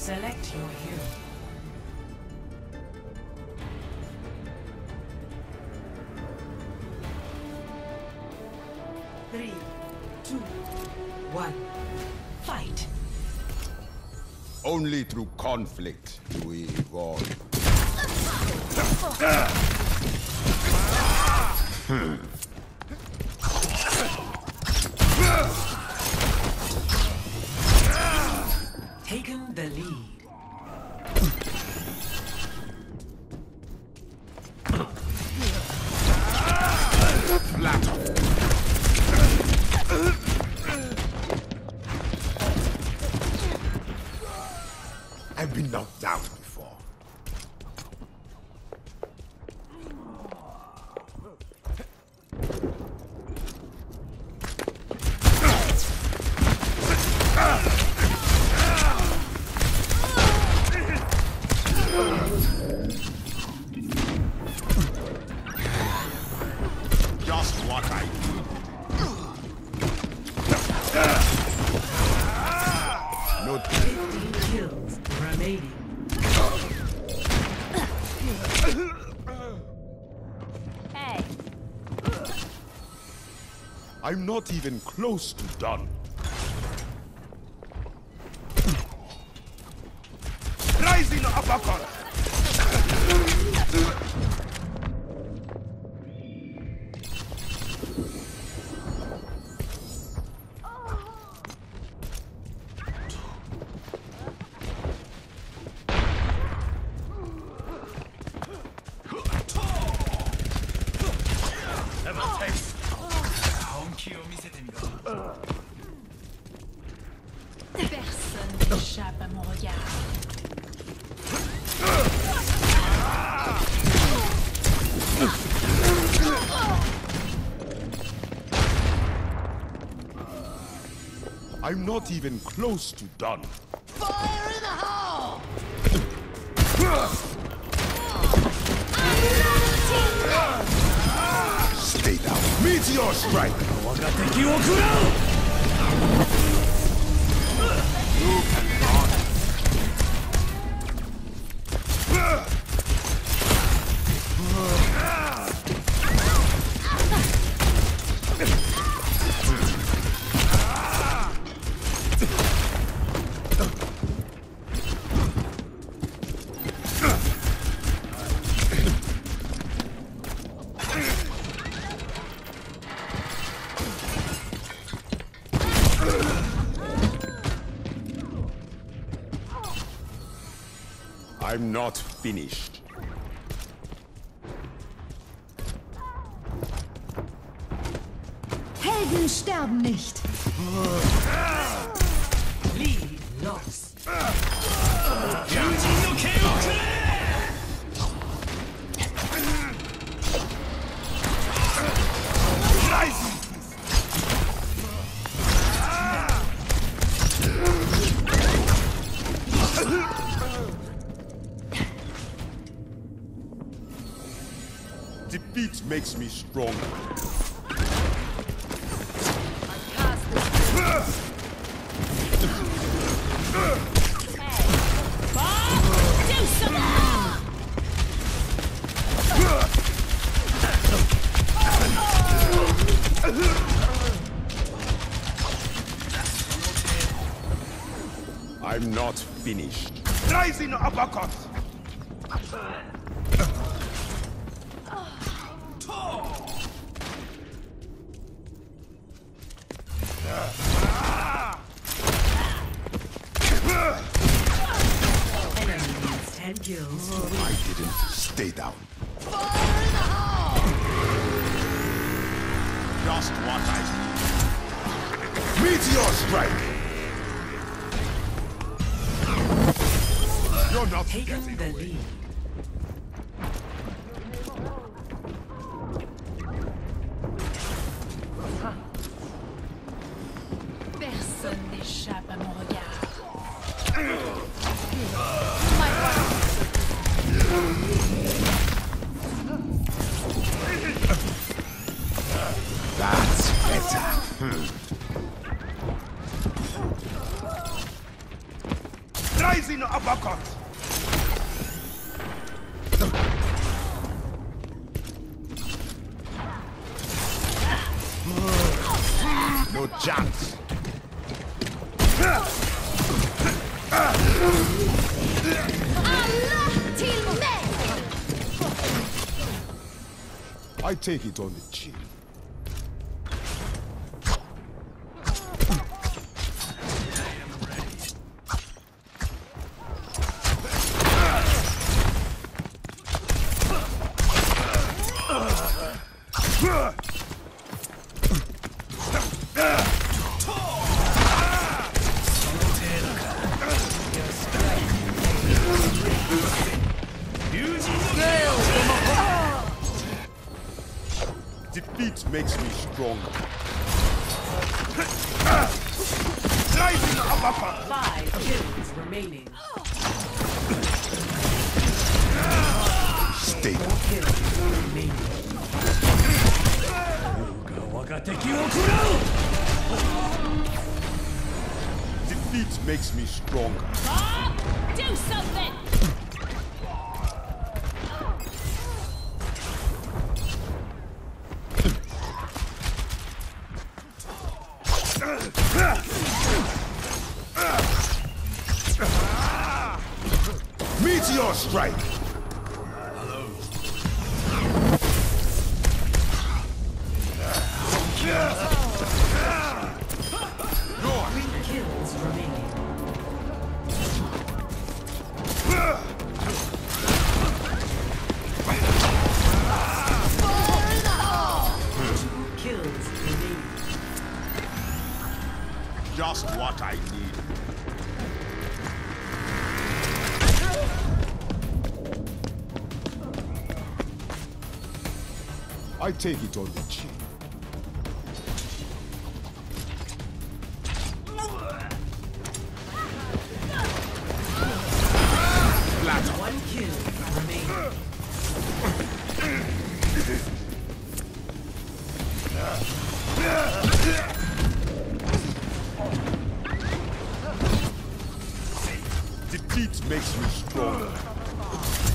Select your hero. Three, two, one, fight. Only through conflict do we evolve. Taken the lead. I've been knocked down before. Just what I need. No 15 kills remaining. Hey. I'm not even close to done. Rising uppercut! Personne n'échappe à mon regard. I'm not even close to done. Fire in the hole! Stay down. Meteor strike! You cannot. I'm not finished. Helden sterben nicht. Lead lost. Defeat makes me stronger. Do some more! I'm not finished. Rising uppercut! Enemy needs 10 kills to win. I didn't. Stay down. Fire in the hole! Just what I need. Meteor strike! You're not Taken getting the away. lead. Personne n'échappe à mon regard. That's better. Rising uppercut! No chance. I take it on the chin. Defeat makes me stronger. Rising uppercut! 5 kills remaining. Stay. 4 kills remaining. Defeat makes me stronger. Do something! Meteor strike! Kills remaining. Kills remaining. Just what I need. I take it on the chin. Flat. 1 kill remaining. Defeat makes me stronger.